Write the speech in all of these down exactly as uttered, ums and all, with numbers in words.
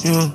Yeah.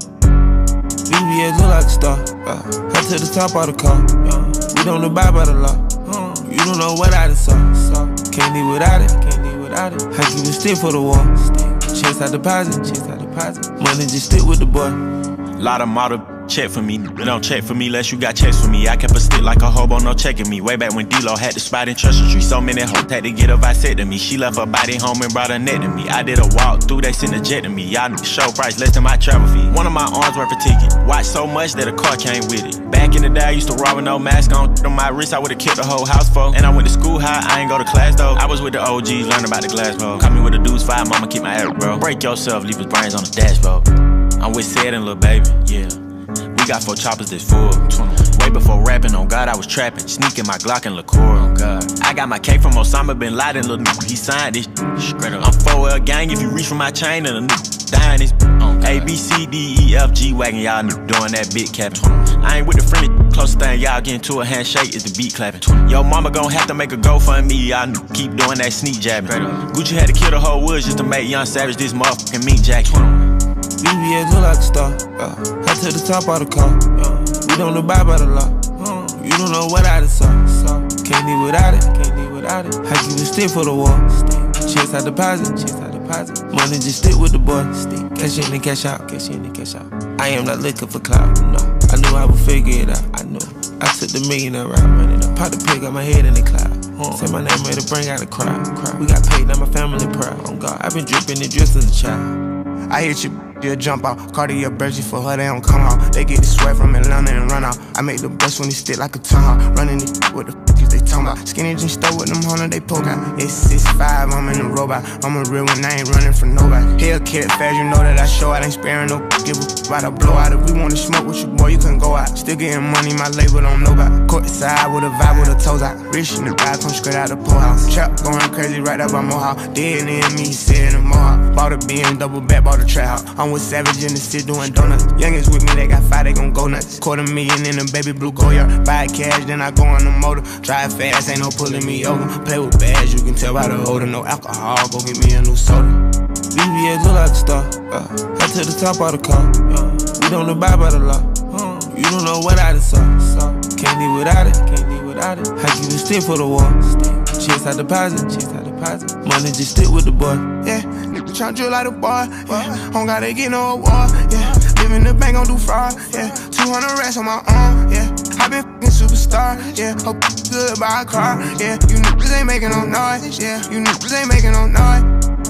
V V S look like a star. Uh, I to the top of the car. Yeah. We don't abide by the law. Uh, you don't know what I done saw. saw. Can't live without it. Can't live without it. I keep a stick for the wall. Chase I deposit. Chase I deposit. Money just stick with the boy. Lot of model check for me. They don't check for me unless you got checks for me. I kept a stick like a hobo, no checking me. Way back when D-Lo had the spot in Church Street. So many hoes had to get a vasectomy. She left her body home and brought her neck to me. I did a walk through, they sent a jet to me. Y'all show price less than my travel fee. One of my arms worth a ticket. Watch so much that a car came with it. Back in the day, I used to rob with no mask on. On my wrist, I would've killed the whole house for. And I went to school high, I ain't go to class though. I was with the O Gs, learning about the glass bro. Caught me with the dudes five, mama keep my ass, bro. Break yourself, leave his brains on the dashboard. I'm with Sid and Lil Baby, yeah. We got four choppers that's full. Way before rapping, on God, I was trapping. Sneaking my Glock and liqueur, on God. I got my cake from Osama Bin Laden, little nigga, he signed this straight up. I'm four L gang, if you reach for my chain, and a nigga dying this A, B, C, D, E, F, G wagon, y'all doing that big capping. I ain't with the friendly, closest thing y'all getting to a handshake is the beat clapping. Yo, mama gon' have to make a GoFundMe, y'all keep doing that sneak jabbing. Gucci had to kill the whole woods just to make Young Savage this motherfucking meat jacket. V V S look like a star. Uh, I to the top of the car. Uh, we don't abide by the law. Uh, you don't know what I done saw. saw. Can't live without it. Can't live without it. I keep a stick for the wall. Chase I deposit. Chase I deposit. Money just stick with the boy. Stick. Cash in and cash out. Cash in and cash out. I am not looking for clout. No, I knew I would figure it out. I knew. I took the millionaire route, running up. Pop the pig, got my head in the cloud. Uh, say my name, ready to bring out the crowd. crowd. We got paid, now my family proud. On God, I've been dripping and dressed as a child. I hit you, you'll jump out. Cartier Bergie for her, they don't come out. They get the sweat from Atlanta and run out. I make the best when they stick like a tongue out. Running this with the f***s they talking about. Skinny jeans stuck with them hundred, they poke out. It's six five, I'm in a robot. I'm a real one, I ain't running from nobody. Hellcat fast, you know that I show out. Ain't sparing no give a f*** about a blowout. If we wanna smoke with you, boy, you couldn't go out. Still getting money, my label don't know about. Court side with a vibe with a toes out. Rich in the ride, come straight out the pool house. Trap going crazy right up by Mohawk. Dead in me, sitting in the Mohawk. Bought a Benz, double back, bought a trap house. I'm with Savage in the city doing donuts. Youngest with me, they got five, they gon' go nuts. Quarter million in a baby blue Goyard. Buy cash, then I go on the motor. Drive fast, ain't no pulling me over. Play with bags, you can tell by the odor. No alcohol, go get me a new soda. V V S look like a star. Uh, I to the top of the car. Uh, we don't abide by the law. Uh, you don't know what I done saw. saw. Can't live without it. Can't live without it. I keep a stick for the wall. Chase I deposit. Chase I deposit. Money just stick with the boy. Yeah, nigga tryna drill like a boy. Yeah, don't gotta get no award. Yeah, live in the bank, gon' do fraud. Yeah, two hundred racks on my arm. Yeah, I been f***ing superstar. Yeah, hope good buy a car. Yeah, you niggas ain't making no noise. Yeah, you niggas ain't making no noise.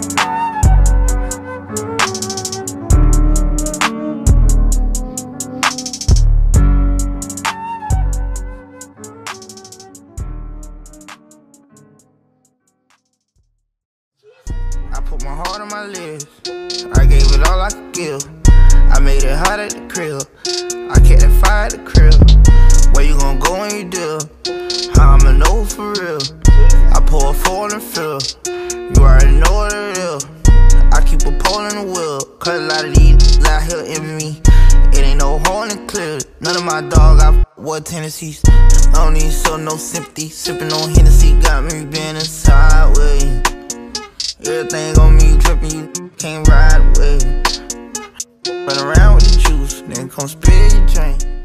I put my heart on my lips. I gave it all I could give. I made it hot at the crib. I kept that fire at the crib. Where you gon' go when you do? How I'ma know for real? I pour a four and fill. You already know what it is. I keep a pole in the wheel. Cause a lot of these out here envy me. It ain't no hole in clear. None of my dog I f what tendencies. I don't need show no sympathy. Sippin' on Hennessy got me being sideways. Everything on me drippin', you can't ride away. Run around with the juice, then come spill your drink.